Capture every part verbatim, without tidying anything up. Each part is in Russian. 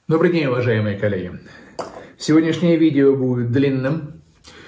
Добрый день, уважаемые коллеги. Сегодняшнее видео будет длинным,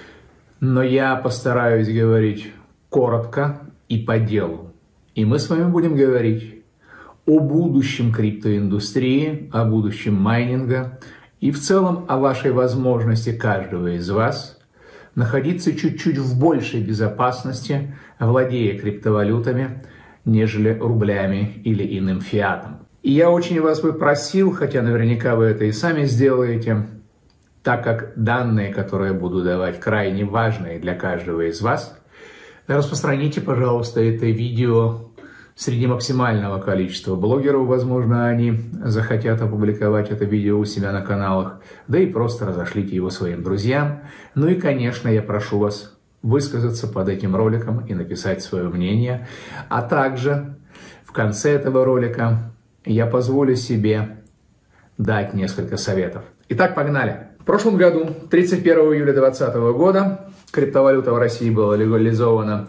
но я постараюсь говорить коротко и по делу. И мы с вами будем говорить о будущем криптоиндустрии, о будущем майнинга и в целом о вашей возможности каждого из вас находиться чуть-чуть в большей безопасности, владея криптовалютами, нежели рублями или иным фиатом. И я очень вас бы просил, хотя наверняка вы это и сами сделаете, так как данные, которые я буду давать, крайне важные для каждого из вас, распространите, пожалуйста, это видео среди максимального количества блогеров. Возможно, они захотят опубликовать это видео у себя на каналах, да и просто разошлите его своим друзьям. Ну и, конечно, я прошу вас высказаться под этим роликом и написать свое мнение, а также в конце этого ролика я позволю себе дать несколько советов. Итак, погнали. В прошлом году, тридцать первого июля две тысячи двадцатого года, криптовалюта в России была легализована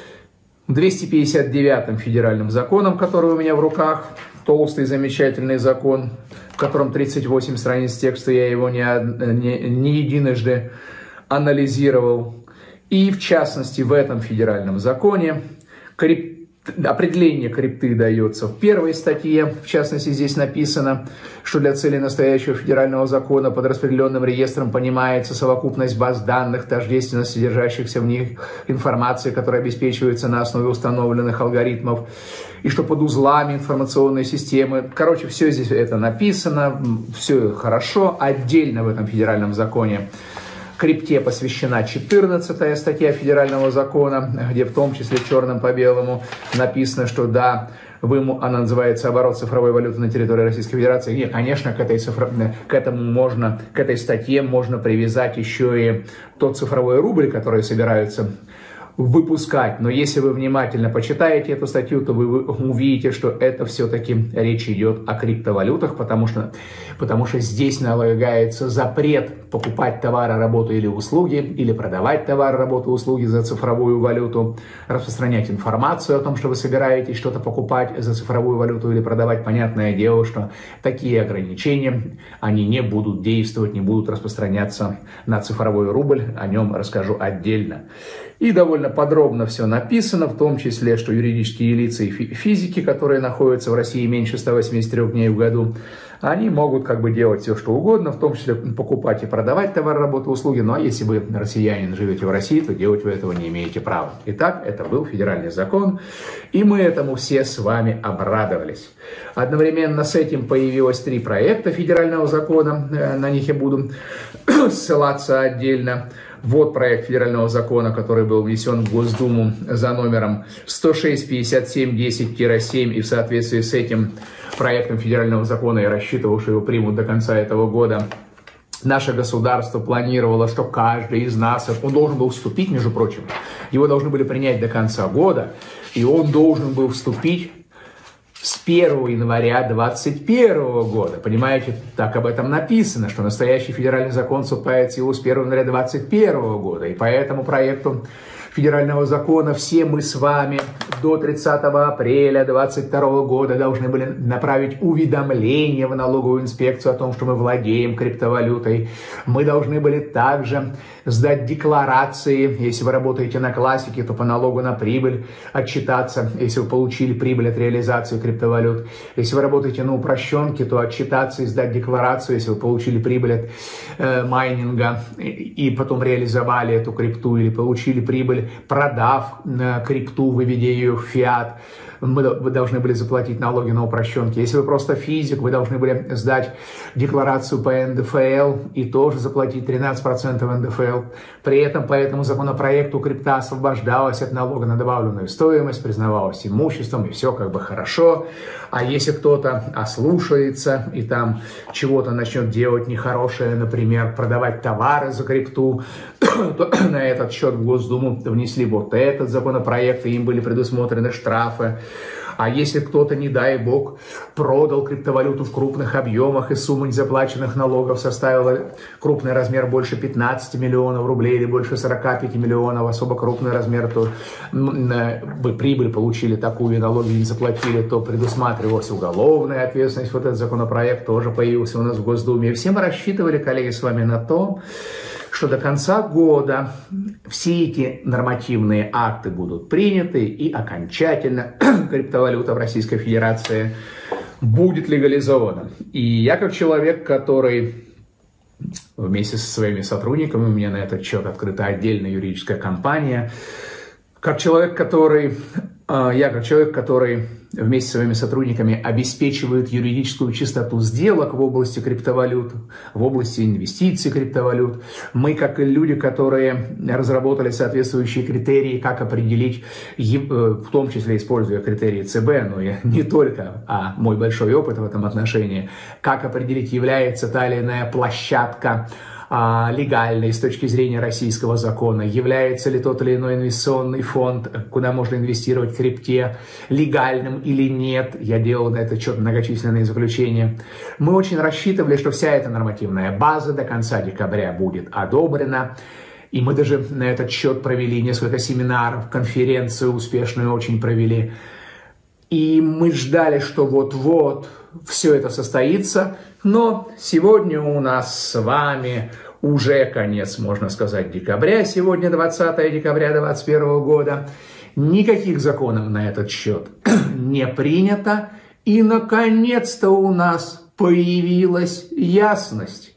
двести пятьдесят девятым федеральным законом, который у меня в руках. Толстый, замечательный закон, в котором тридцать восемь страниц текста, я его не, не, не единожды анализировал. И в частности, в этом федеральном законе крип... определение крипты дается в первой статье. В частности, здесь написано, что для цели настоящего федерального закона под распределенным реестром понимается совокупность баз данных, тождественно содержащихся в них информации, которая обеспечивается на основе установленных алгоритмов, и что под узлами информационной системы. Короче, все здесь это написано, все хорошо. Отдельно в этом федеральном законе крипте посвящена четырнадцатая статья федерального закона, где в том числе черным по белому написано, что да, вы, она называется «Оборот цифровой валюты на территории Российской Федерации». И, конечно, к этой, цифро, к этому можно, к этой статье можно привязать еще и тот цифровой рубль, который собираются выпускать. Но если вы внимательно почитаете эту статью, то вы увидите, что это все-таки речь идет о криптовалютах, потому что, потому что здесь налагается запрет покупать товары, работу или услуги, или продавать товары, работу, услуги за цифровую валюту, распространять информацию о том, что вы собираетесь что-то покупать за цифровую валюту или продавать. Понятное дело, что такие ограничения, они не будут действовать, не будут распространяться на цифровой рубль. О нем расскажу отдельно. И довольно подробно все написано, в том числе, что юридические лица и физики, которые находятся в России меньше ста восьмидесяти трёх дней в году, они могут как бы делать все, что угодно, в том числе покупать и продавать товары, работу, услуги. Ну а если вы, россиянин, живете в России, то делать вы этого не имеете права. Итак, это был федеральный закон, и мы этому все с вами обрадовались. Одновременно с этим появилось три проекта федерального закона, на них я буду ссылаться отдельно. Вот проект федерального закона, который был внесен в Госдуму за номером сто шесть пятьдесят семь десять семь, и в соответствии с этим проектом федерального закона я рассчитывал, что его примут до конца этого года. Наше государство планировало, что каждый из нас, он должен был вступить, между прочим, его должны были принять до конца года, и он должен был вступить с первого января две тысячи двадцать первого года. Понимаете, так об этом написано, что настоящий федеральный закон вступает в силу с первого января две тысячи двадцать первого года. И по этому проекту федерального закона все мы с вами до тридцатого апреля две тысячи двадцать второго года должны были направить уведомление в налоговую инспекцию о том, что мы владеем криптовалютой. Мы должны были также сдать декларации, если вы работаете на классике, то по налогу на прибыль отчитаться, если вы получили прибыль от реализации криптовалют. Если вы работаете на упрощенке, то отчитаться и сдать декларацию, если вы получили прибыль от э, майнинга и, и потом реализовали эту крипту, или получили прибыль, продав э, крипту, выведя ее в фиат. Мы, вы должны были заплатить налоги на упрощенке. Если вы просто физик, вы должны были сдать декларацию по эн дэ эф эл и тоже заплатить тринадцать процентов эн дэ эф эл. При этом по этому законопроекту крипта освобождалась от налога на добавленную стоимость, признавалась имуществом, и все как бы хорошо. А если кто-то ослушается и там чего-то начнет делать нехорошее, например, продавать товары за крипту, то на этот счет в Госдуму внесли вот этот законопроект, и им были предусмотрены штрафы. А если кто-то, не дай бог, продал криптовалюту в крупных объемах и сумма незаплаченных налогов составила крупный размер больше пятнадцати миллионов рублей или больше сорока пяти миллионов, особо крупный размер, то вы прибыль получили такую и налоги не заплатили, то предусматривалась уголовная ответственность. Вот этот законопроект тоже появился у нас в Госдуме. И все мы рассчитывали, коллеги, с вами на то, что до конца года все эти нормативные акты будут приняты и окончательно криптовалюта в Российской Федерации будет легализована. И я как человек, который вместе со своими сотрудниками, у меня на этот счет открыта отдельная юридическая компания, как человек, который, я как человек, который вместе со своими сотрудниками обеспечивает юридическую чистоту сделок в области криптовалют, в области инвестиций криптовалют. Мы, как люди, которые разработали соответствующие критерии, как определить, в том числе используя критерии ЦБ, но и не только, а мой большой опыт в этом отношении, как определить, является та или иная площадка легальной с точки зрения российского закона, является ли тот или иной инвестиционный фонд, куда можно инвестировать в крипте, легальным или нет. Я делал на этот счет многочисленные заключения. Мы очень рассчитывали, что вся эта нормативная база до конца декабря будет одобрена. И мы даже на этот счет провели несколько семинаров, конференцию успешную очень провели. И мы ждали, что вот-вот все это состоится, но сегодня у нас с вами уже конец, можно сказать, декабря, сегодня двадцатое декабря две тысячи двадцать первого года, никаких законов на этот счет не принято, и наконец-то у нас появилась ясность.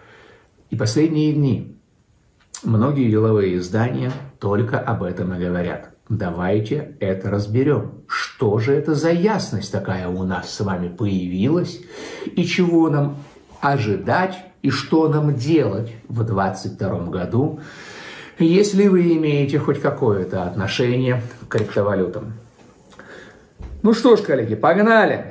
И последние дни многие деловые издания только об этом и говорят. Давайте это разберем. Что же это за ясность такая у нас с вами появилась? И чего нам ожидать? И что нам делать в двадцать втором году, если вы имеете хоть какое-то отношение к криптовалютам? Ну что ж, коллеги, погнали!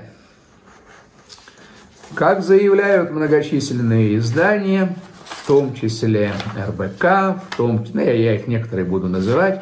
Как заявляют многочисленные издания, в том числе эр бэ ка, в том числе, ну, я их некоторые буду называть,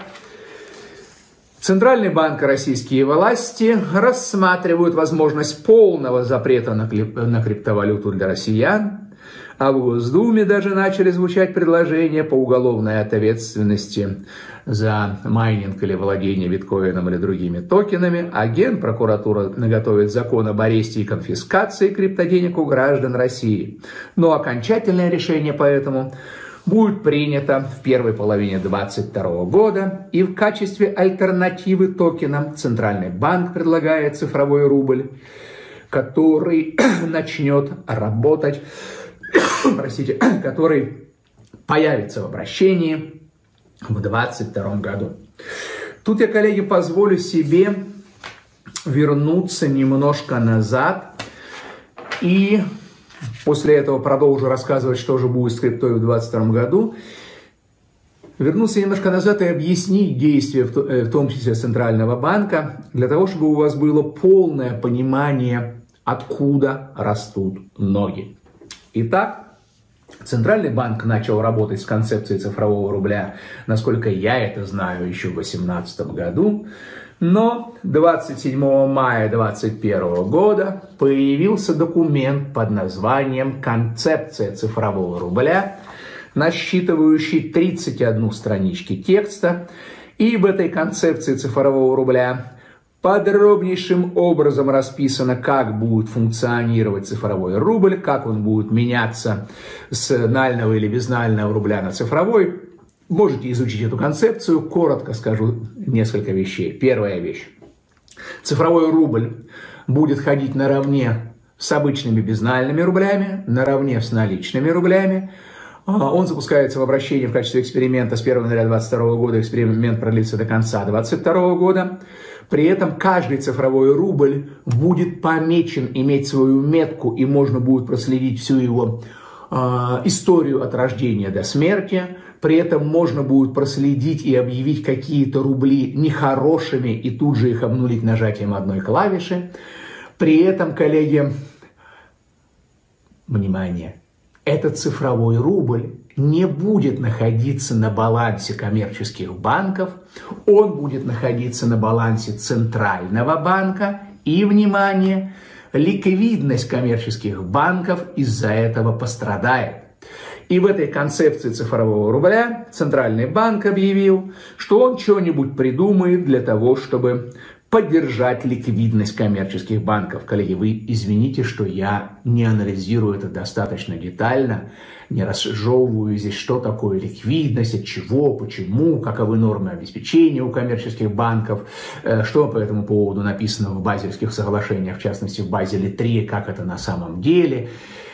Центральный банк и российские власти рассматривают возможность полного запрета на, на криптовалюту для россиян, а в Госдуме даже начали звучать предложения по уголовной ответственности за майнинг или владение биткоином или другими токенами, а Генпрокуратура готовит закон об аресте и конфискации криптоденег у граждан России. Но окончательное решение по этому будет принято в первой половине две тысячи двадцать второго года, и в качестве альтернативы токенам Центральный банк предлагает цифровой рубль, который начнет работать, простите, который появится в обращении в две тысячи двадцать втором году. Тут я, коллеги, позволю себе вернуться немножко назад и после этого продолжу рассказывать, что же будет с криптой в две тысячи двадцать втором году. Вернуться немножко назад и объяснить действия, в том числе Центрального банка, для того, чтобы у вас было полное понимание, откуда растут ноги. Итак, Центральный банк начал работать с концепцией цифрового рубля, насколько я это знаю, еще в две тысячи восемнадцатом году. Но двадцать седьмого мая две тысячи двадцать первого года появился документ под названием «Концепция цифрового рубля», насчитывающий тридцать одну странички текста. И в этой концепции цифрового рубля подробнейшим образом расписано, как будет функционировать цифровой рубль, как он будет меняться с нального или безнального рубля на цифровой. Можете изучить эту концепцию, коротко скажу несколько вещей. Первая вещь. Цифровой рубль будет ходить наравне с обычными безнальными рублями, наравне с наличными рублями. Он запускается в обращении в качестве эксперимента с первого января две тысячи двадцать второго года. Эксперимент продлится до конца две тысячи двадцать второго года. При этом каждый цифровой рубль будет помечен, иметь свою метку, и можно будет проследить всю его э, историю от рождения до смерти. При этом можно будет проследить и объявить какие-то рубли нехорошими и тут же их обнулить нажатием одной клавиши. При этом, коллеги, внимание, этот цифровой рубль не будет находиться на балансе коммерческих банков, он будет находиться на балансе Центрального банка. И, внимание, ликвидность коммерческих банков из-за этого пострадает. И в этой концепции цифрового рубля Центральный банк объявил, что он что-нибудь придумает для того, чтобы поддержать ликвидность коммерческих банков. Коллеги, вы извините, что я не анализирую это достаточно детально, не разжевываю здесь, что такое ликвидность, от чего, почему, каковы нормы обеспечения у коммерческих банков, что по этому поводу написано в базельских соглашениях, в частности в Базеле три, как это на самом деле.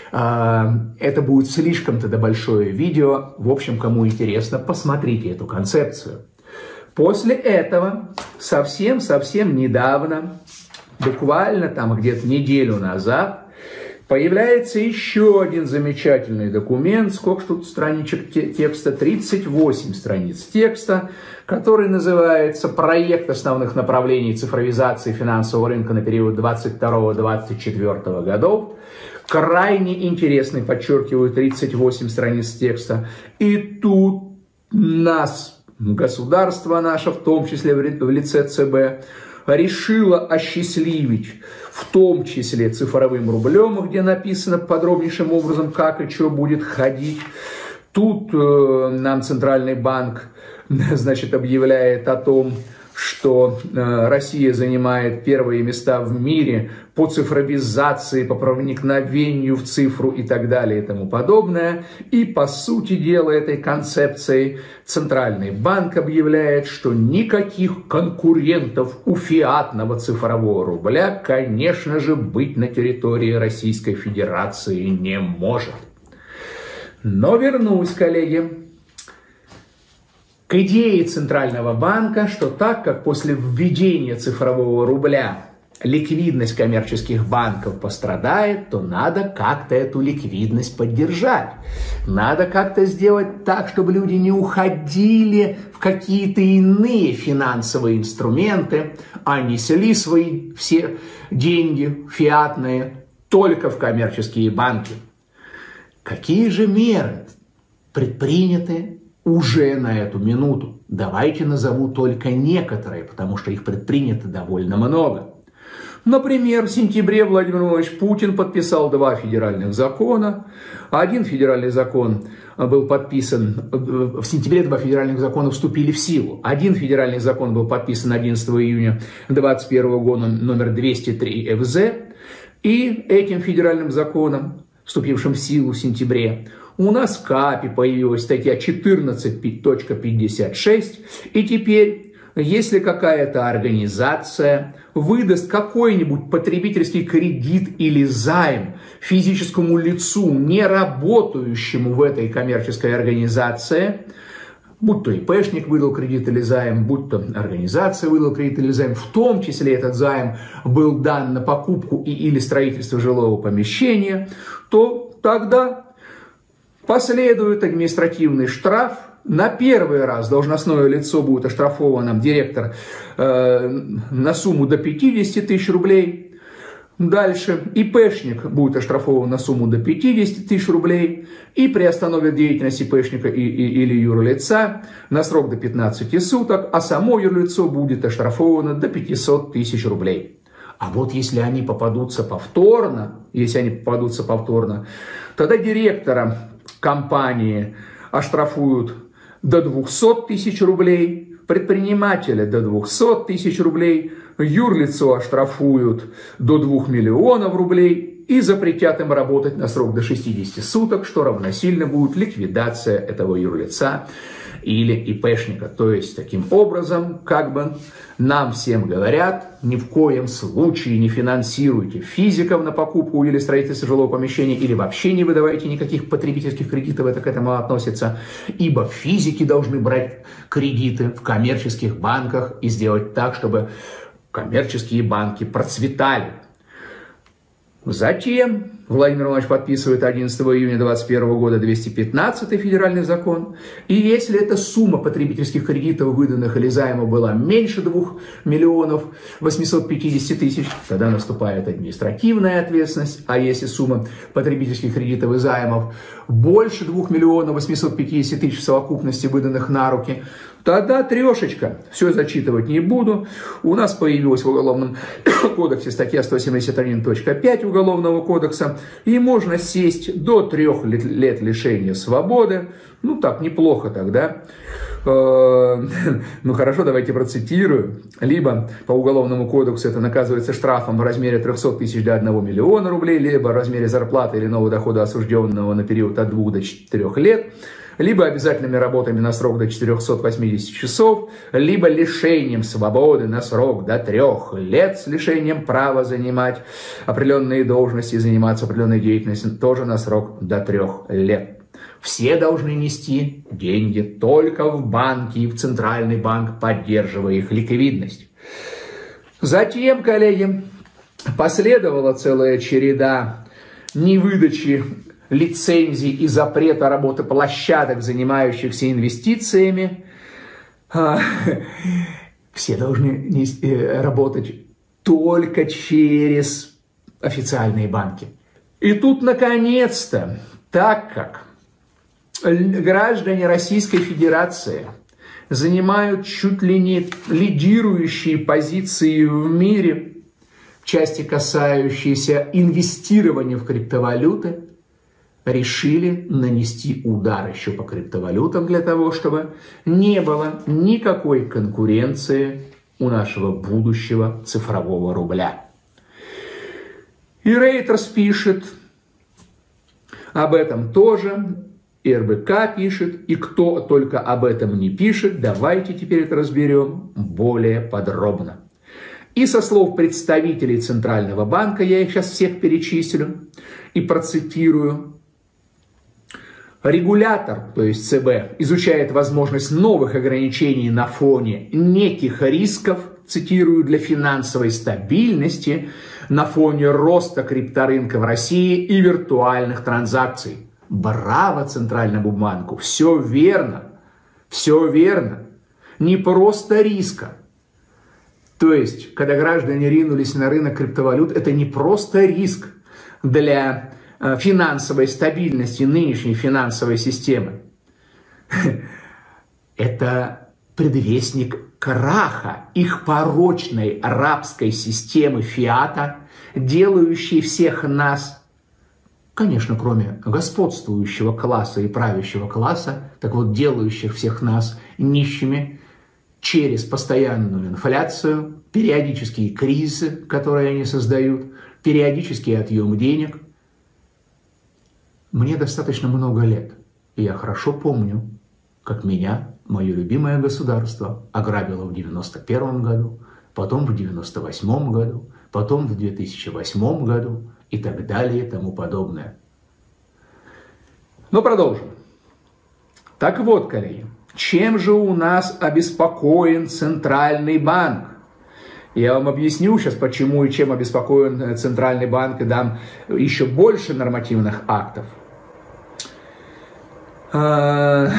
Это будет слишком тогда большое видео. В общем, кому интересно, посмотрите эту концепцию. После этого, совсем-совсем недавно, буквально там где-то неделю назад, появляется еще один замечательный документ. Сколько тут страничек текста? тридцать восемь страниц текста, который называется «Проект основных направлений цифровизации финансового рынка на период двадцать второго — двадцать четвёртого годов». Крайне интересный, подчеркиваю, тридцать восемь страниц текста. И тут нас... Государство наше, в том числе в лице ЦБ, решило осчастливить, в том числе цифровым рублем, где написано подробнейшим образом, как и что будет ходить. Тут э, нам Центральный банк, значит, объявляет о том, что э, Россия занимает первые места в мире по цифровизации, по проникновению в цифру и так далее и тому подобное. И по сути дела этой концепции Центральный банк объявляет, что никаких конкурентов у фиатного цифрового рубля, конечно же, быть на территории Российской Федерации не может. Но вернусь, коллеги, к идее Центрального банка, что так как после введения цифрового рубля ликвидность коммерческих банков пострадает, то надо как-то эту ликвидность поддержать. Надо как-то сделать так, чтобы люди не уходили в какие-то иные финансовые инструменты, а несли свои все деньги фиатные только в коммерческие банки. Какие же меры предприняты уже на эту минуту? Давайте назову только некоторые, потому что их предпринято довольно много. Например, в сентябре Владимир Владимирович Путин подписал два федеральных закона. Один федеральный закон был подписан, в сентябре два федеральных закона вступили в силу. Один федеральный закон был подписан одиннадцатого июня две тысячи двадцать первого года, номер двести три эф зэ. И этим федеральным законом, вступившим в силу в сентябре, у нас в КАПе появилась статья четырнадцать точка пятьдесят шесть, и теперь, если какая-то организация выдаст какой-нибудь потребительский кредит или займ физическому лицу, не работающему в этой коммерческой организации, будь то ИПшник выдал кредит или займ, будь то организация выдала кредит или займ, в том числе этот займ был дан на покупку и или строительство жилого помещения, то тогда последует административный штраф. На первый раз должностное лицо будет оштрафовано, директор, э, на сумму до пятидесяти тысяч рублей. Дальше ИПшник будет оштрафован на сумму до пятидесяти тысяч рублей и приостановит деятельность ИПшника и, и, или юрлица на срок до пятнадцати суток, а само юрлицо будет оштрафовано до пятисот тысяч рублей. А вот если они попадутся повторно, если они попадутся повторно, тогда директора компании оштрафуют до двухсот тысяч рублей, предпринимателя до двухсот тысяч рублей, юрлицо оштрафуют до двух миллионов рублей и запретят им работать на срок до шестидесяти суток, что равносильно будет ликвидация этого юрлица или ИПшника. То есть, таким образом, как бы нам всем говорят, ни в коем случае не финансируйте физиков на покупку или строительство жилого помещения, или вообще не выдавайте никаких потребительских кредитов, это к этому относится, ибо физики должны брать кредиты в коммерческих банках и сделать так, чтобы коммерческие банки процветали. Затем Владимир Иванович подписывает одиннадцатого июня две тысячи двадцать первого года двести пятнадцатый федеральный закон. И если эта сумма потребительских кредитов, выданных или займов, была меньше двух миллионов восьмисот пятидесяти тысяч, тогда наступает административная ответственность. А если сумма потребительских кредитов и займов больше двух миллионов восьмисот пятидесяти тысяч в совокупности, выданных на руки, тогда трешечка. Все зачитывать не буду. У нас появилась в Уголовном кодексе статья сто семьдесят один точка пять Уголовного кодекса. И можно сесть до трех лет лишения свободы. Ну так, неплохо тогда. Ну хорошо, давайте процитирую. Либо по Уголовному кодексу это наказывается штрафом в размере трехсот тысяч до одного миллиона рублей, либо в размере зарплаты или иного дохода осужденного на период от двух до четырёх лет, либо обязательными работами на срок до четырёхсот восьмидесяти часов, либо лишением свободы на срок до трех лет с лишением права занимать определенные должности и заниматься определенной деятельностью тоже на срок до трех лет. Все должны нести деньги только в банки и в Центральный банк, поддерживая их ликвидность. Затем, коллеги, последовала целая череда невыдачи лицензий и запрета работы площадок, занимающихся инвестициями. Все должны работать только через официальные банки. И тут, наконец-то, так как граждане Российской Федерации занимают чуть ли не лидирующие позиции в мире в части, касающейся инвестирования в криптовалюты, решили нанести удар еще по криптовалютам для того, чтобы не было никакой конкуренции у нашего будущего цифрового рубля. И Reuters пишет об этом тоже, и эр бэ ка пишет, и кто только об этом не пишет, давайте теперь это разберем более подробно. И со слов представителей Центрального банка, я их сейчас всех перечислю и процитирую. Регулятор, то есть цэ бэ, изучает возможность новых ограничений на фоне неких рисков, цитирую, для финансовой стабильности на фоне роста крипторынка в России и виртуальных транзакций. Браво Центральному банку, все верно, все верно, не просто риска. То есть, когда граждане ринулись на рынок криптовалют, это не просто риск для финансовой стабильности нынешней финансовой системы. Это предвестник краха их порочной рабской системы фиата, делающей всех нас, конечно, кроме господствующего класса и правящего класса, так вот, делающих всех нас нищими через постоянную инфляцию, периодические кризисы, которые они создают, периодический отъем денег. Мне достаточно много лет, и я хорошо помню, как меня, мое любимое государство, ограбило в девяносто первом году, потом в девяносто восьмом году, потом в две тысячи восьмом году и так далее и тому подобное. Но продолжим. Так вот, коллеги, чем же у нас обеспокоен Центральный банк? Я вам объясню сейчас, почему и чем обеспокоен Центральный банк, и дам еще больше нормативных актов. А...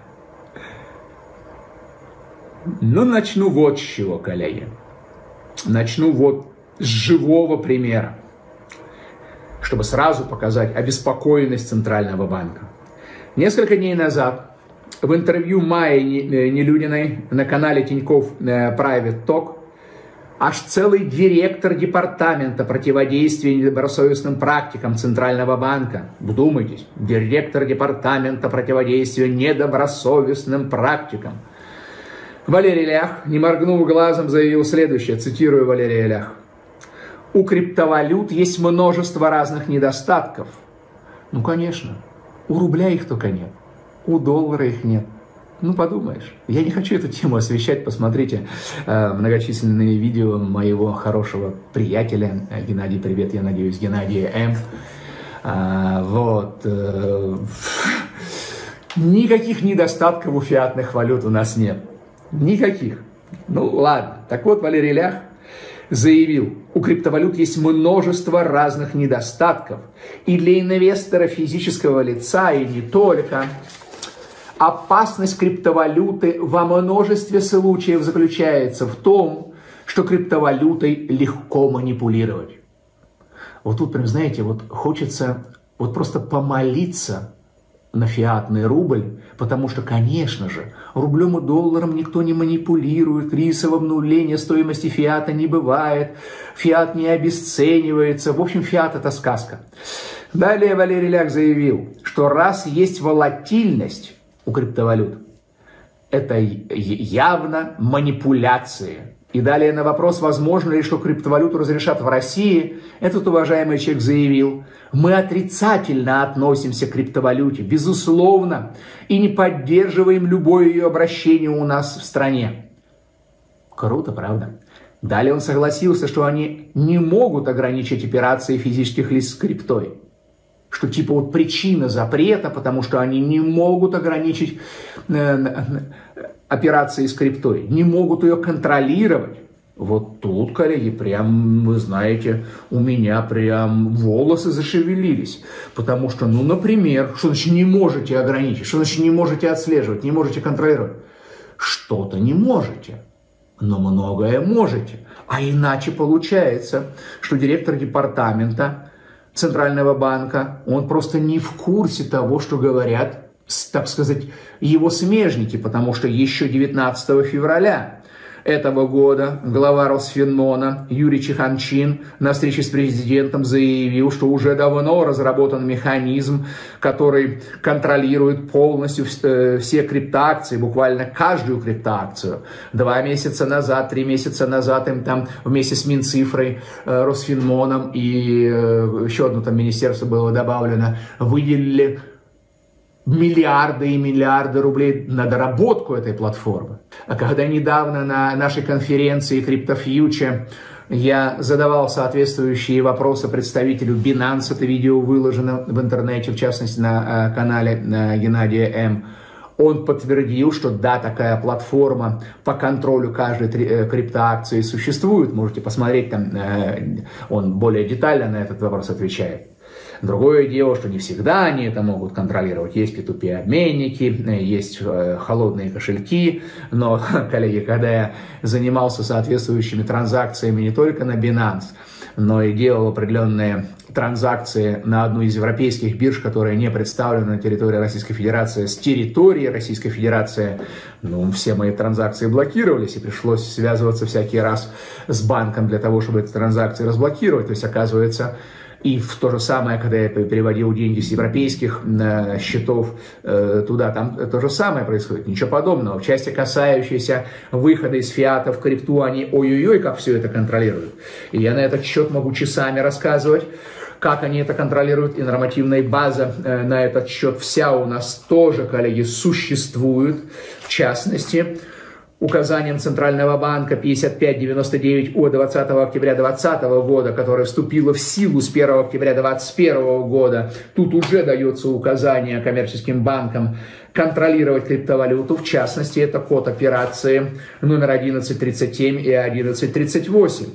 Ну, начну вот с чего, коллеги. Начну вот с живого примера, чтобы сразу показать обеспокоенность Центрального банка. Несколько дней назад в интервью Майи Нелюдиной на канале Тинькофф Private Talk аж целый директор департамента противодействия недобросовестным практикам Центрального банка, вдумайтесь, директор департамента противодействия недобросовестным практикам, Валерий Лях, не моргнув глазом, заявил следующее, цитирую Валерия Лях. У криптовалют есть множество разных недостатков. Ну, конечно, у рубля их только нет, у доллара их нет. Ну, подумаешь, я не хочу эту тему освещать, посмотрите э, многочисленные видео моего хорошего приятеля, Геннадий, привет, я надеюсь, Геннадия М. А, вот. Э, никаких недостатков у фиатных валют у нас нет. Никаких. Ну, ладно. Так вот, Валерий Лях заявил, у криптовалют есть множество разных недостатков. И для инвестора физического лица, и не только. Опасность криптовалюты во множестве случаев заключается в том, что криптовалютой легко манипулировать. Вот тут прям, знаете, вот хочется вот просто помолиться на фиатный рубль, потому что, конечно же, рублем и долларом никто не манипулирует, кризисового обнуления стоимости фиата не бывает, фиат не обесценивается, в общем, фиат это сказка. Далее Валерий Ляк заявил, что раз есть волатильность у криптовалют, это явно манипуляции. И далее на вопрос, возможно ли, что криптовалюту разрешат в России, этот уважаемый человек заявил, мы отрицательно относимся к криптовалюте, безусловно, и не поддерживаем любое ее обращение у нас в стране. Круто, правда? Далее он согласился, что они не могут ограничить операции физических лиц с криптой. Что типа вот причина запрета, потому что они не могут ограничить э, операции с криптой, не могут ее контролировать. Вот тут, коллеги, прям, вы знаете, у меня прям волосы зашевелились. Потому что, ну, например, что значит не можете ограничить, что значит не можете отслеживать, не можете контролировать? Что-то не можете, но многое можете. А иначе получается, что директор департамента Центрального банка, он просто не в курсе того, что говорят, так сказать, его смежники, потому что еще девятнадцатого февраля этого года глава Росфинмона Юрий Чханчин на встрече с президентом заявил, что уже давно разработан механизм, который контролирует полностью все криптоакции, буквально каждую криптоакцию. Два месяца назад, три месяца назад им там вместе с Минцифрой, Росфинмоном и еще одно там министерство было добавлено, выделили миллиарды и миллиарды рублей на доработку этой платформы. А когда недавно на нашей конференции CryptoFuture я задавал соответствующие вопросы представителю Binance, это видео выложено в интернете, в частности на канале Геннадия М., он подтвердил, что да, такая платформа по контролю каждой криптоакции существует. Можете посмотреть, там он более детально на этот вопрос отвечает. Другое дело, что не всегда они это могут контролировать. Есть пи ту пи-обменники, есть холодные кошельки. Но, коллеги, когда я занимался соответствующими транзакциями не только на Binance, но и делал определенные транзакции на одну из европейских бирж, которая не представлена на территории Российской Федерации, с территории Российской Федерации, ну, все мои транзакции блокировались, и пришлось связываться всякий раз с банком для того, чтобы эти транзакции разблокировать. То есть, оказывается, и в то же самое, когда я переводил деньги с европейских э, счетов э, туда, там то же самое происходит, ничего подобного. В части, касающейся выхода из фиата в крипту, они ой-ой-ой, как все это контролируют. И я на этот счет могу часами рассказывать, как они это контролируют, и нормативная база э, на этот счет вся у нас тоже, коллеги, существует. В частности, указанием Центрального банка пятьдесят пять девяносто девять от двадцатого октября две тысячи двадцатого года, которое вступило в силу с первого октября две тысячи двадцать первого года, тут уже дается указание коммерческим банкам контролировать криптовалюту. В частности, это код операции номер одиннадцать тридцать семь и одиннадцать тридцать восемь.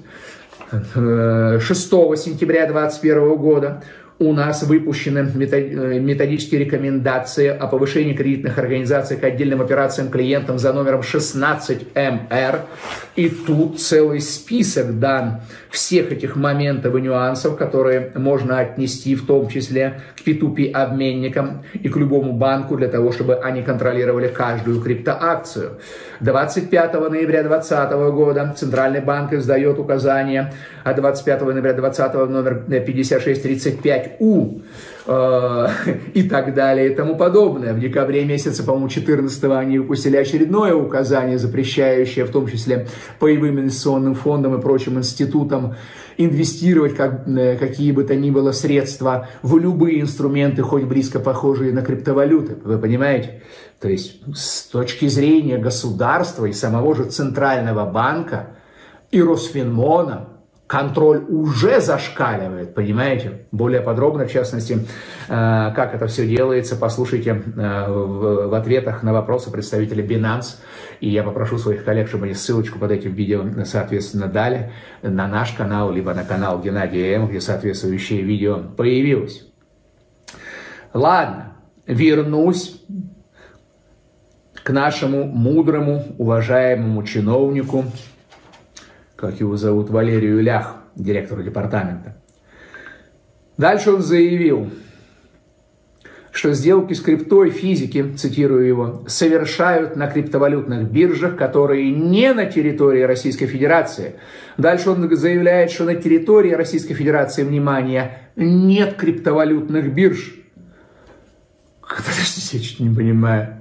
шестого сентября две тысячи двадцать первого года у нас выпущены методические рекомендации о повышении кредитных организаций к отдельным операциям клиентам за номером шестнадцать эм эр. И тут целый список дан всех этих моментов и нюансов, которые можно отнести в том числе к пи ту пи-обменникам и к любому банку для того, чтобы они контролировали каждую криптоакцию. двадцать пятого ноября две тысячи двадцатого года Центральный банк издает указание от двадцать пятого ноября две тысячи двадцатого номер пятьдесят шесть тридцать пять у э, и так далее и тому подобное. В декабре месяце, по-моему, четырнадцатого они выпустили очередное указание, запрещающее в том числе паевым инвестиционным фондам и прочим институтам инвестировать как, какие бы то ни было средства в любые инструменты, хоть близко похожие на криптовалюты. Вы понимаете? То есть с точки зрения государства и самого же Центрального банка и Росфинмона контроль уже зашкаливает, понимаете? Более подробно, в частности, как это все делается, послушайте в ответах на вопросы представителя Binance. И я попрошу своих коллег, чтобы они ссылочку под этим видео, соответственно, дали на наш канал, либо на канал Геннадия М, где соответствующее видео появилось. Ладно, вернусь к нашему мудрому, уважаемому чиновнику, как его зовут, Валерию Лях, директору департамента. Дальше он заявил, что сделки с криптой физики, цитирую его, совершают на криптовалютных биржах, которые не на территории Российской Федерации. Дальше он заявляет, что на территории Российской Федерации, внимание, нет криптовалютных бирж. Подождите, я чуть не понимаю.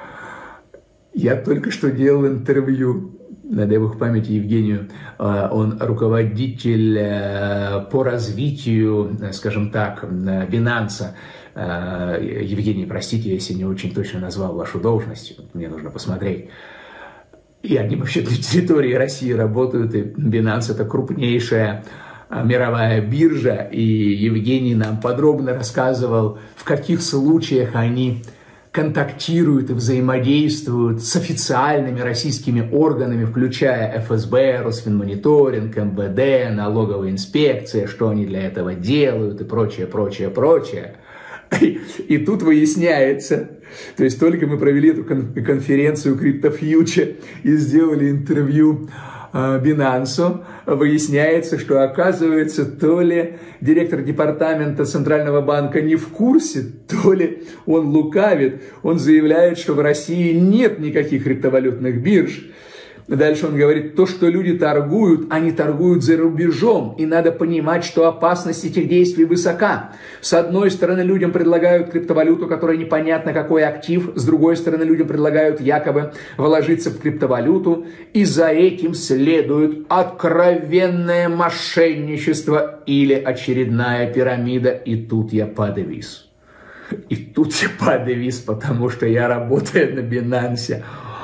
Я только что делал интервью, дай бог памяти, Евгению. Он руководитель по развитию, скажем так, Binance. Евгений, простите, если не очень точно назвал вашу должность, мне нужно посмотреть. И они вообще на территории России работают, и Binance это крупнейшая мировая биржа, и Евгений нам подробно рассказывал, в каких случаях они контактируют и взаимодействуют с официальными российскими органами, включая эф эс бэ, Росфинмониторинг, эм вэ дэ, налоговая инспекция, что они для этого делают и прочее, прочее, прочее. И, и тут выясняется, то есть только мы провели эту конференцию CryptoFuture и сделали интервью Binance, выясняется, что оказывается, то ли директор департамента Центрального банка не в курсе, то ли он лукавит. Он заявляет, что в России нет никаких криптовалютных бирж. Дальше он говорит, то, что люди торгуют, они торгуют за рубежом. И надо понимать, что опасность этих действий высока. С одной стороны, людям предлагают криптовалюту, которая непонятно какой актив. С другой стороны, людям предлагают якобы вложиться в криптовалюту. И за этим следует откровенное мошенничество или очередная пирамида. И тут я подвис. И тут я подвис, потому что я работаю на Binance.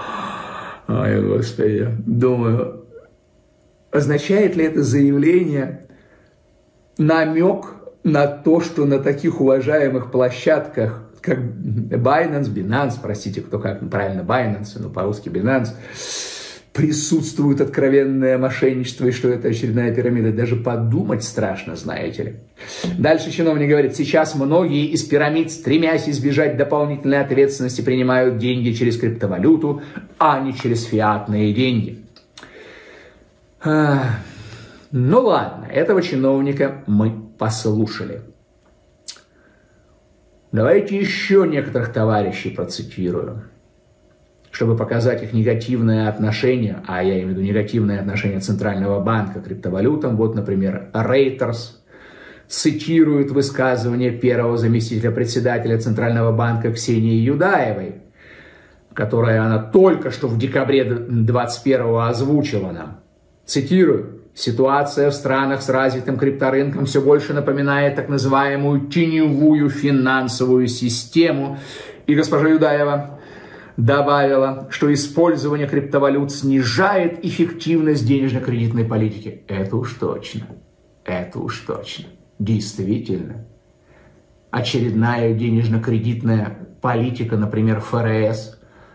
Ой, Господи, думаю, означает ли это заявление намек на то, что на таких уважаемых площадках, как Binance, Binance, простите, кто как правильно Binance, но по-русски Binance, присутствует откровенное мошенничество, и что это очередная пирамида. Даже подумать страшно, знаете ли. Дальше чиновник говорит, сейчас многие из пирамид, стремясь избежать дополнительной ответственности, принимают деньги через криптовалюту, а не через фиатные деньги. А, ну ладно, этого чиновника мы послушали. Давайте еще некоторых товарищей процитирую, чтобы показать их негативное отношение, а я имею в виду негативное отношение Центрального банка к криптовалютам. Вот, например, Reuters цитирует высказывание первого заместителя председателя Центрального банка Ксении Юдаевой, которое она только что в декабре двадцать первого озвучила нам. Цитирую. Ситуация в странах с развитым крипторынком все больше напоминает так называемую теневую финансовую систему. И госпожа Юдаева добавила, что использование криптовалют снижает эффективность денежно-кредитной политики. Это уж точно. Это уж точно. Действительно. Очередная денежно-кредитная политика, например, эф эр эс,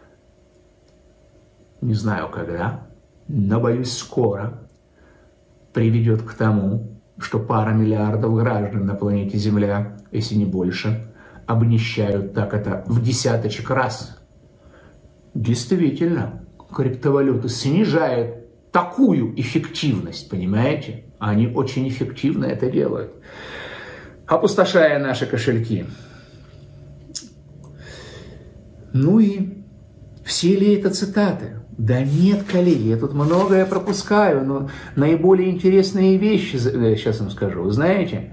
не знаю когда, но, боюсь, скоро приведет к тому, что пара миллиардов граждан на планете Земля, если не больше, обнищают так это в десяточек раз. Действительно, криптовалюты снижают такую эффективность, понимаете? Они очень эффективно это делают, опустошая наши кошельки. Ну и все ли это цитаты? Да нет, коллеги, я тут многое пропускаю, но наиболее интересные вещи сейчас вам скажу. Вы знаете,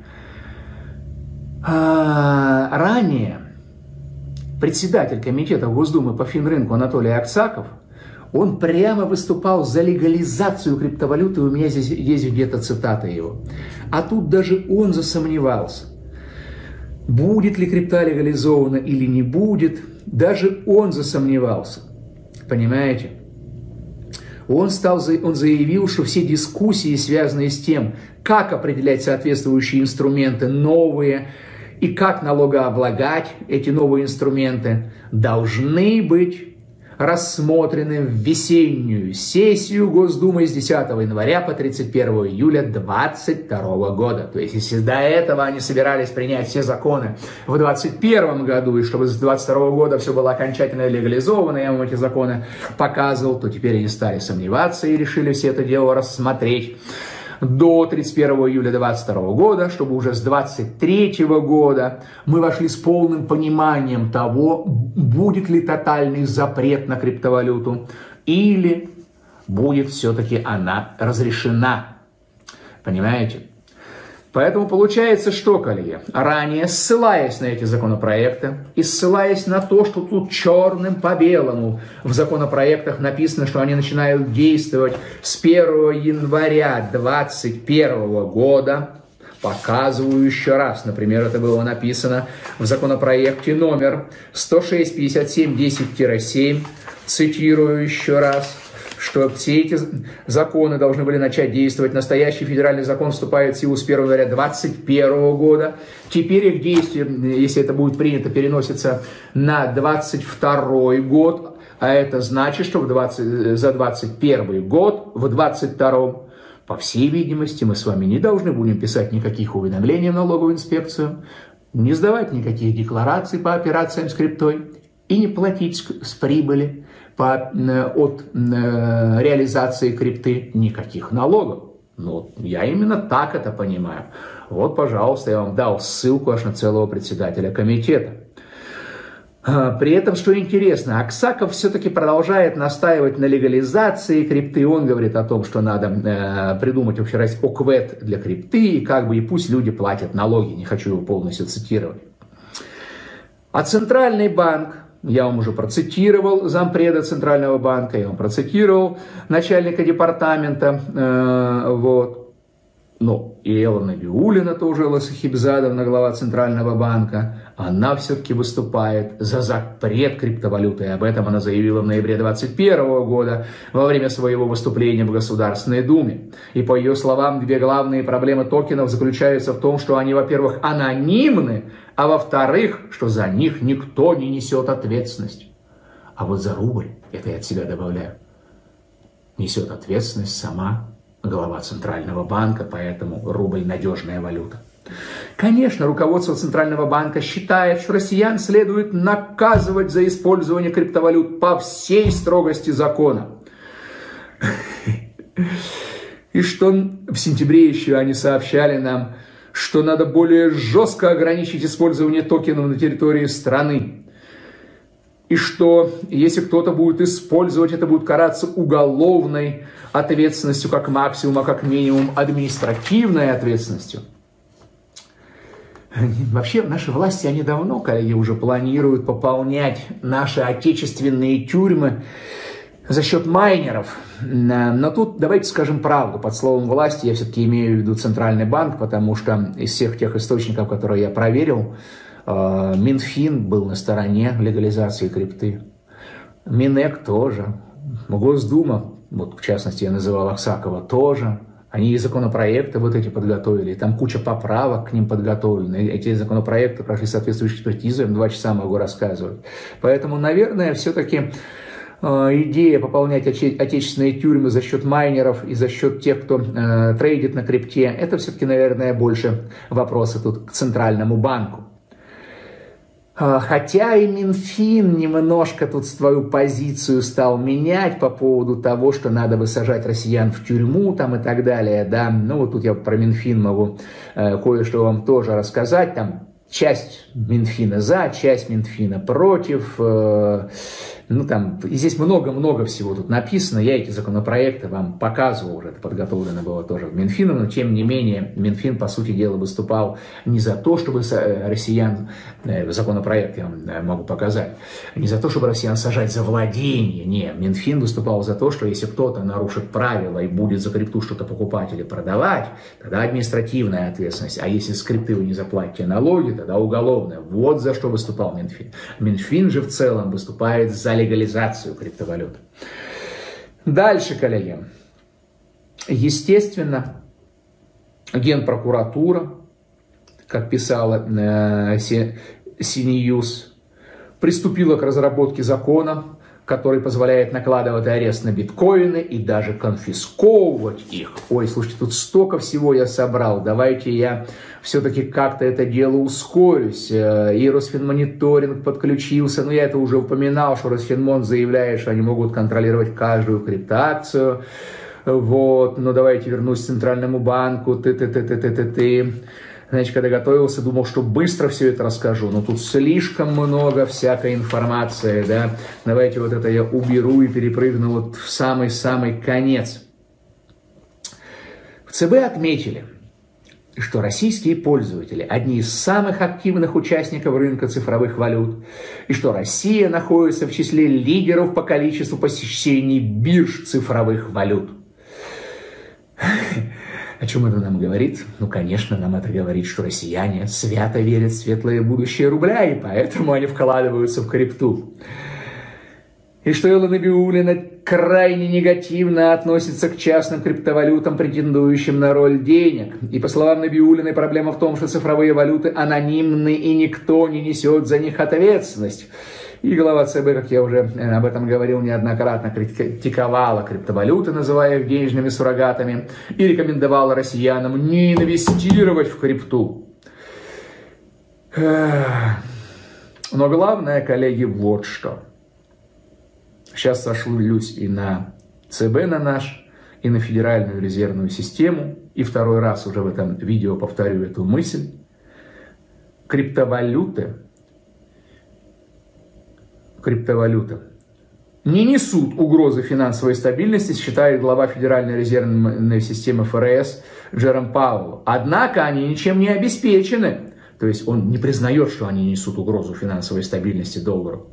ранее председатель комитета Госдумы по финрынку Анатолий Аксаков, он прямо выступал за легализацию криптовалюты, у меня здесь есть где-то цитата его. А тут даже он засомневался, будет ли крипта легализована или не будет, даже он засомневался, понимаете? Он, стал, он заявил, что все дискуссии, связанные с тем, как определять соответствующие инструменты новые и как налогооблагать эти новые инструменты, должны быть рассмотрены в весеннюю сессию Госдумы с десятого января по тридцать первое июля две тысячи двадцать второго года. То есть, если до этого они собирались принять все законы в двадцать первом году, и чтобы с двадцать второго года все было окончательно легализовано, я вам эти законы показывал, то теперь они стали сомневаться и решили все это дело рассмотреть до тридцать первого июля две тысячи двадцать второго года, чтобы уже с двадцать третьего года мы вошли с полным пониманием того, будет ли тотальный запрет на криптовалюту или будет все-таки она разрешена. Понимаете? Поэтому получается, что, коллеги, ранее, ссылаясь на эти законопроекты и ссылаясь на то, что тут черным по белому в законопроектах написано, что они начинают действовать с первого января две тысячи двадцать первого года, показываю еще раз, например, это было написано в законопроекте номер сто шесть пятьдесят семь десять семь, цитирую еще раз, что все эти законы должны были начать действовать. Настоящий федеральный закон вступает в силу с первого января две тысячи двадцать первого года. Теперь их действие, если это будет принято, переносится на двадцать второй год. А это значит, что в двадцать, за двадцать первый год, в двадцать втором, по всей видимости, мы с вами не должны будем писать никаких уведомлений в налоговую инспекцию, не сдавать никаких деклараций по операциям с криптой и не платить с прибыли по, от э, реализации крипты никаких налогов. Ну, я именно так это понимаю. Вот, пожалуйста, я вам дал ссылку аж на целого председателя комитета. При этом, что интересно, Аксаков все-таки продолжает настаивать на легализации крипты. Он говорит о том, что надо э, придумать общероссийский ОКВЭД для крипты, и как бы и пусть люди платят налоги. Не хочу его полностью цитировать. А Центральный банк, я вам уже процитировал зампреда Центрального банка, я вам процитировал начальника департамента, э, вот. Но и Элла Набиуллина, тоже Элла Сахибзадовна, глава Центрального банка, она все-таки выступает за запрет криптовалюты. И об этом она заявила в ноябре две тысячи двадцать первого года во время своего выступления в Государственной Думе. И по ее словам, две главные проблемы токенов заключаются в том, что они, во-первых, анонимны, а во-вторых, что за них никто не несет ответственность. А вот за рубль, это я от себя добавляю, несет ответственность сама глава Центрального банка, поэтому рубль – надежная валюта. Конечно, руководство Центрального банка считает, что россиян следует наказывать за использование криптовалют по всей строгости закона. И что в сентябре еще они сообщали нам, что надо более жестко ограничить использование токенов на территории страны. И что если кто-то будет использовать, это будет караться уголовной ответственностью как максимум, а как минимум административной ответственностью. Вообще наши власти, они давно, коллеги, уже планируют пополнять наши отечественные тюрьмы за счет майнеров. Но тут давайте скажем правду. Под словом власти я все-таки имею в виду Центральный банк, потому что из всех тех источников, которые я проверил, Минфин был на стороне легализации крипты. Минэк тоже. Госдума, вот в частности я называл Аксакова, тоже. Они и законопроекты вот эти подготовили, там куча поправок к ним подготовлены. Эти законопроекты прошли соответствующую экспертизу, им два часа могу рассказывать. Поэтому, наверное, все-таки э, идея пополнять отече- отечественные тюрьмы за счет майнеров и за счет тех, кто э, трейдит на крипте, это все-таки, наверное, больше вопросы тут к Центральному банку. Хотя и Минфин немножко тут свою позицию стал менять по поводу того, что надо бы сажать россиян в тюрьму там и так далее, да, ну вот тут я про Минфин могу э, кое-что вам тоже рассказать, там часть Минфина за, часть Минфина против, э, ну там, и здесь много-много всего тут написано, я эти законопроекты вам показывал уже, это подготовлено было тоже Минфином, но тем не менее Минфин, по сути дела, выступал не за то, чтобы россиян, э, законопроект я вам могу показать, не за то, чтобы россиян сажать за владение, не, Минфин выступал за то, что если кто-то нарушит правила и будет за крипту что-то покупать или продавать, тогда административная ответственность, а если с крипты вы не заплатите налоги, тогда уголовная. Вот за что выступал Минфин. Минфин же в целом выступает за легализацию криптовалют. Дальше, коллеги. Естественно, Генпрокуратура, как писала э, Си-Ньюс, приступила к разработке закона, который позволяет накладывать арест на биткоины и даже конфисковывать их. Ой, слушайте, тут столько всего я собрал. Давайте я все-таки как-то это дело ускорюсь. И Росфинмониторинг подключился. Но я это уже упоминал, что Росфинмон заявляет, что они могут контролировать каждую криптоакцию. Вот, но давайте вернусь к Центральному банку. Ты-ты-ты-ты-ты-ты-ты. Значит, когда готовился, думал, что быстро все это расскажу, но тут слишком много всякой информации, да. Давайте вот это я уберу и перепрыгну вот в самый-самый конец. В ЦБ отметили, что российские пользователи одни из самых активных участников рынка цифровых валют, и что Россия находится в числе лидеров по количеству посещений бирж цифровых валют. О чем это нам говорит? Ну, конечно, нам это говорит, что россияне свято верят в светлое будущее рубля, и поэтому они вкладываются в крипту. И что Элла Набиуллина крайне негативно относится к частным криптовалютам, претендующим на роль денег. И по словам Набиуллиной, проблема в том, что цифровые валюты анонимны, и никто не несет за них ответственность. И глава ЦБ, как я уже об этом говорил неоднократно, критиковала криптовалюты, называя их денежными суррогатами, и рекомендовала россиянам не инвестировать в крипту. Но главное, коллеги, вот что. Сейчас сошлюсь и на ЦБ на наш, и на Федеральную резервную систему, и второй раз уже в этом видео повторю эту мысль. Криптовалюты Криптовалюты не несут угрозы финансовой стабильности, считает глава Федеральной резервной системы ФРС Джером Пауэлл. Однако они ничем не обеспечены. То есть он не признает, что они несут угрозу финансовой стабильности доллару.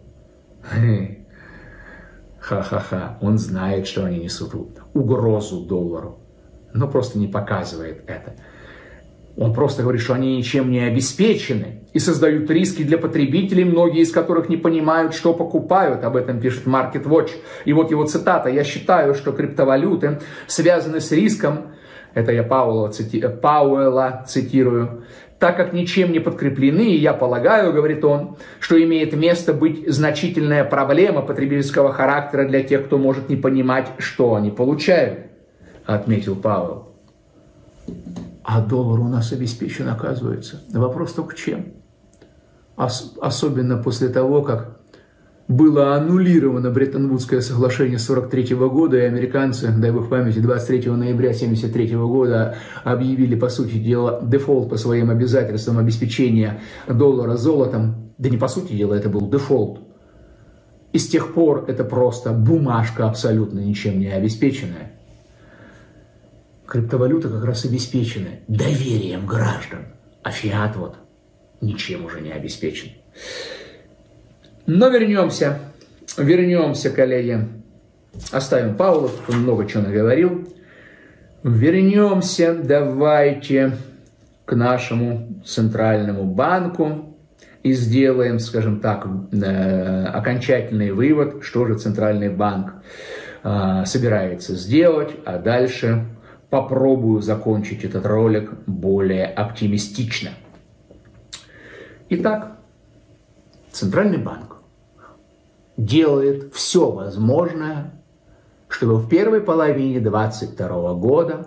Ха-ха-ха. Он знает, что они несут угрозу доллару, но просто не показывает это. Он просто говорит, что они ничем не обеспечены и создают риски для потребителей, многие из которых не понимают, что покупают. Об этом пишет MarketWatch. И вот его цитата. «Я считаю, что криптовалюты связаны с риском», это я Пауэлла, цити... Пауэлла цитирую, «так как ничем не подкреплены, и я полагаю, — говорит он, — что имеет место быть значительная проблема потребительского характера для тех, кто может не понимать, что они получают», отметил Пауэлл. А доллар у нас обеспечен, оказывается. Вопрос только чем? Ос особенно после того, как было аннулировано Бреттон-Вудское соглашение сорок третьего года, и американцы, дай бог памяти, двадцать третьего ноября семьдесят третьего года объявили, по сути дела, дефолт по своим обязательствам обеспечения доллара золотом. Да не по сути дела, это был дефолт. И с тех пор это просто бумажка абсолютно ничем не обеспеченная. Криптовалюты как раз обеспечены доверием граждан, а фиат вот ничем уже не обеспечен. Но вернемся, вернемся, коллеги. Оставим Пауэлла, тут он много чего наговорил. Вернемся, давайте, к нашему центральному банку и сделаем, скажем так, окончательный вывод, что же центральный банк собирается сделать, а дальше попробую закончить этот ролик более оптимистично. Итак, Центральный банк делает все возможное, чтобы в первой половине две тысячи двадцать второго года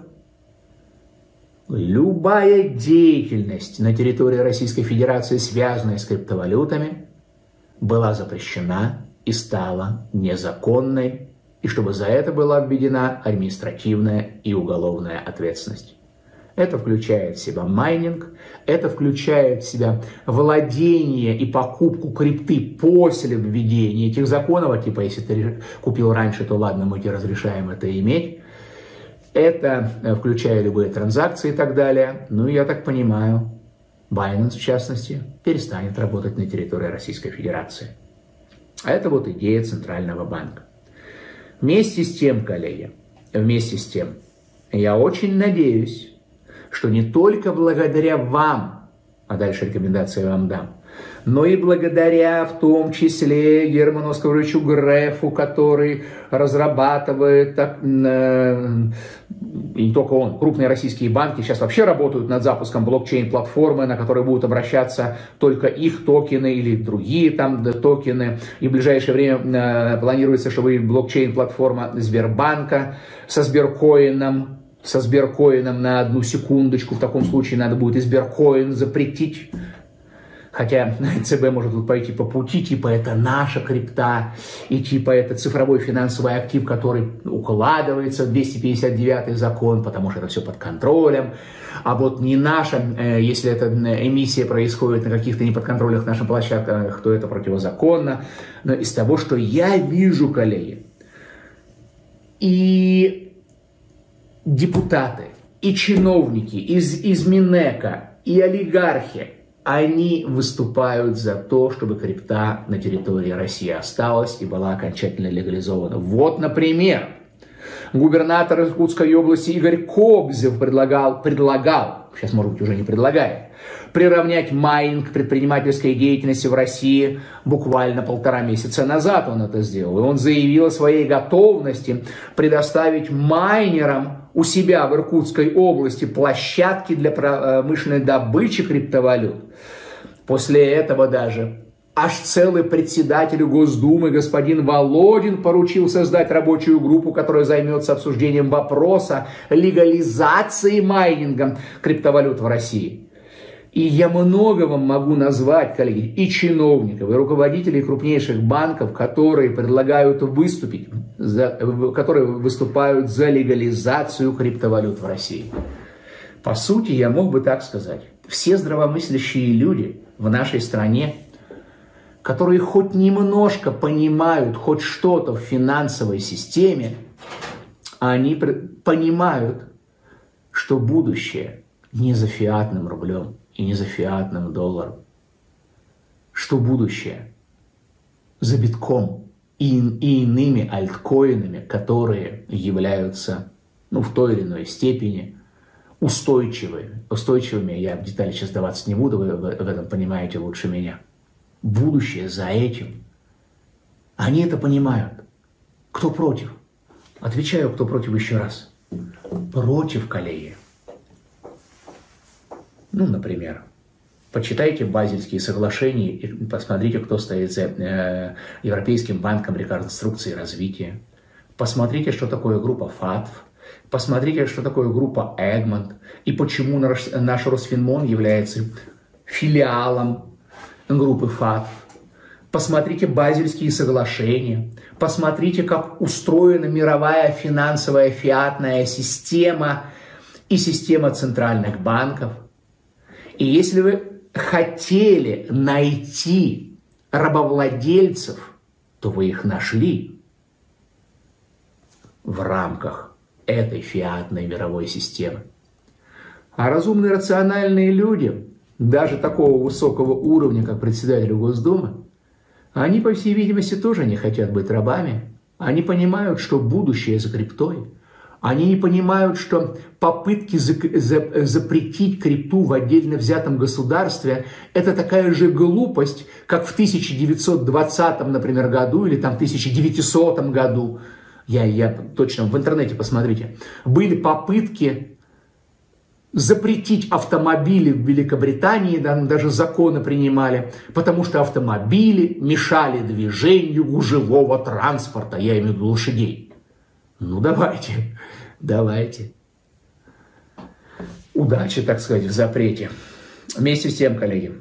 любая деятельность на территории Российской Федерации, связанная с криптовалютами, была запрещена и стала незаконной, и чтобы за это была введена административная и уголовная ответственность. Это включает в себя майнинг, это включает в себя владение и покупку крипты после введения этих законов, типа если ты купил раньше, то ладно, мы тебе разрешаем это иметь. Это включая любые транзакции и так далее. Ну, я так понимаю, Binance, в частности, перестанет работать на территории Российской Федерации. А это вот идея Центрального банка. Вместе с тем, коллеги, вместе с тем, я очень надеюсь, что не только благодаря вам, а дальше рекомендации вам дам, но и благодаря в том числе Герману Оскаровичу Грефу, который разрабатывает, так, э, и не только он, крупные российские банки сейчас вообще работают над запуском блокчейн-платформы, на которой будут обращаться только их токены или другие там токены. И в ближайшее время э, планируется, чтобы блокчейн-платформа Сбербанка со Сберкоином, со Сберкоином на одну секундочку, в таком случае надо будет и Сберкоин запретить. Хотя ЦБ может тут пойти по пути, типа это наша крипта, и типа это цифровой финансовый актив, который укладывается в двести пятьдесят девятый закон, потому что это все под контролем. А вот не наша, если эта эмиссия происходит на каких-то неподконтрольных нашим площадках, то это противозаконно. Но из того, что я вижу, коллеги, и депутаты, и чиновники из, из Минэка, и олигархи, они выступают за то, чтобы крипта на территории России осталась и была окончательно легализована. Вот, например, губернатор Иркутской области Игорь Кобзев предлагал, предлагал, сейчас, может быть, уже не предлагает, приравнять майнинг к предпринимательской деятельности в России. Буквально полтора месяца назад он это сделал. И он заявил о своей готовности предоставить майнерам у себя в Иркутской области площадки для промышленной добычи криптовалют. После этого даже аж целый председатель Госдумы господин Володин поручил создать рабочую группу, которая займется обсуждением вопроса легализации майнинга криптовалют в России. И я много вам могу назвать, коллеги, и чиновников, и руководителей крупнейших банков, которые предлагают выступить, за, которые выступают за легализацию криптовалют в России. По сути, я мог бы так сказать. Все здравомыслящие люди в нашей стране, которые хоть немножко понимают хоть что-то в финансовой системе, они понимают, что будущее не за фиатным рублем и не за фиатным долларом, что будущее за битком и, и иными альткоинами, которые являются, ну, в той или иной степени устойчивыми. Устойчивыми, я в детали сейчас даваться не буду, вы в этом понимаете лучше меня. Будущее за этим. Они это понимают. Кто против? Отвечаю, кто против еще раз. Против, коллеги. Ну, например, почитайте Базельские соглашения и посмотрите, кто стоит за э, Европейским банком реконструкции и развития. Посмотрите, что такое группа ФАТФ. Посмотрите, что такое группа Эгмонт. И почему наш, наш Росфинмон является филиалом группы ФАТФ. Посмотрите Базельские соглашения. Посмотрите, как устроена мировая финансовая фиатная система и система центральных банков. И если вы хотели найти рабовладельцев, то вы их нашли в рамках этой фиатной мировой системы. А разумные, рациональные люди, даже такого высокого уровня, как председатель Госдумы, они, по всей видимости, тоже не хотят быть рабами. Они понимают, что будущее за криптой. Они не понимают, что попытки запретить крипту в отдельно взятом государстве – это такая же глупость, как в тысяча девятьсот двадцатом, например, году или там тысяча девятисотом году. Я, я точно в интернете посмотрите. Были попытки запретить автомобили в Великобритании, да, даже законы принимали, потому что автомобили мешали движению гужевого транспорта, я имею в виду лошадей. Ну давайте, давайте. Удачи, так сказать, в запрете. Вместе с тем, коллеги,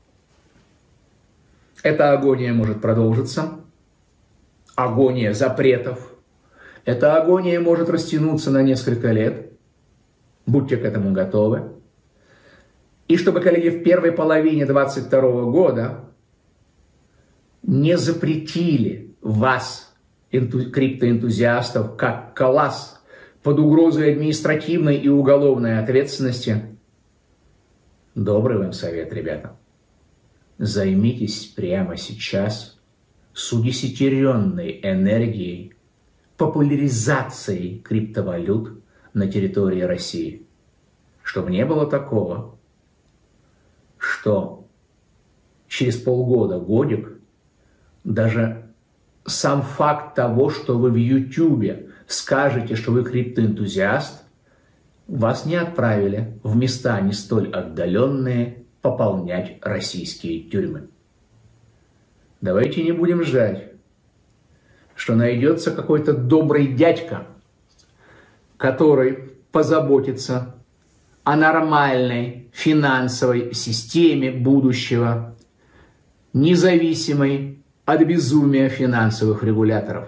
эта агония может продолжиться. Агония запретов. Эта агония может растянуться на несколько лет. Будьте к этому готовы. И чтобы, коллеги, в первой половине двадцать второго года не запретили вас, криптоэнтузиастов, как класс, под угрозой административной и уголовной ответственности. Добрый вам совет, ребята. Займитесь прямо сейчас с удесятеренной энергией популяризацией криптовалют на территории России. Чтобы не было такого, что через полгода, годик, даже сам факт того, что вы в Ютубе скажете, что вы криптоэнтузиаст, вас не отправили в места не столь отдаленные пополнять российские тюрьмы. Давайте не будем ждать, что найдется какой-то добрый дядька, который позаботится о нормальной финансовой системе будущего, независимой от безумия финансовых регуляторов.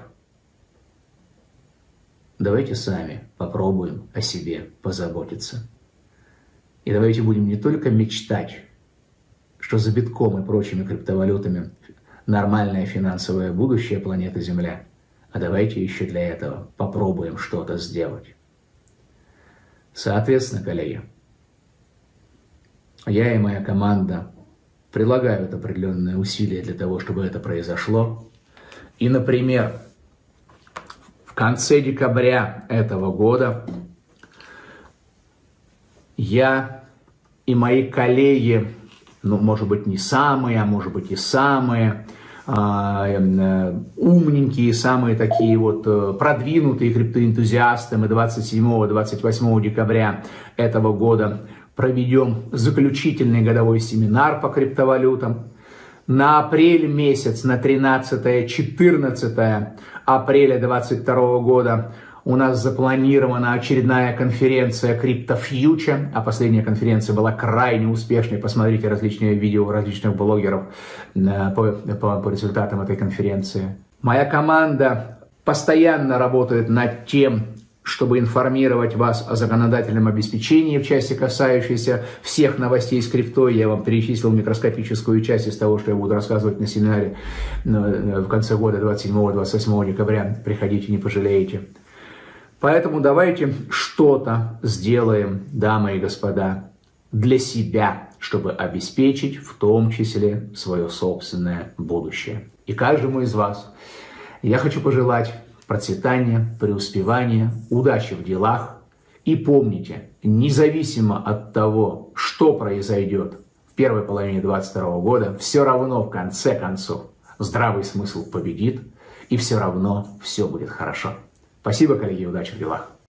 Давайте сами попробуем о себе позаботиться. И давайте будем не только мечтать, что за битком и прочими криптовалютами нормальное финансовое будущее планеты Земля, а давайте еще для этого попробуем что-то сделать. Соответственно, коллеги, я и моя команда прилагают определенные усилия для того, чтобы это произошло. И, например, в конце декабря этого года я и мои коллеги, ну, может быть, не самые, а может быть и самые э, умненькие, самые такие вот э, продвинутые криптоэнтузиасты, мы двадцать седьмого — двадцать восьмого декабря этого года проведем заключительный годовой семинар по криптовалютам. На апрель месяц, на тринадцатое-четырнадцатое апреля двадцать второго года у нас запланирована очередная конференция CryptoFuture, а последняя конференция была крайне успешной. Посмотрите различные видео различных блогеров по, по, по результатам этой конференции. Моя команда постоянно работает над тем, чтобы информировать вас о законодательном обеспечении в части, касающейся всех новостей с криптой. Я вам перечислил микроскопическую часть из того, что я буду рассказывать на семинаре в конце года, двадцать седьмого — двадцать восьмого декабря. Приходите, не пожалеете. Поэтому давайте что-то сделаем, дамы и господа, для себя, чтобы обеспечить в том числе свое собственное будущее. И каждому из вас я хочу пожелать процветания, преуспевания, удачи в делах. И помните, независимо от того, что произойдет в первой половине двадцать второго года, все равно в конце концов здравый смысл победит, и все равно все будет хорошо. Спасибо, коллеги, удачи в делах.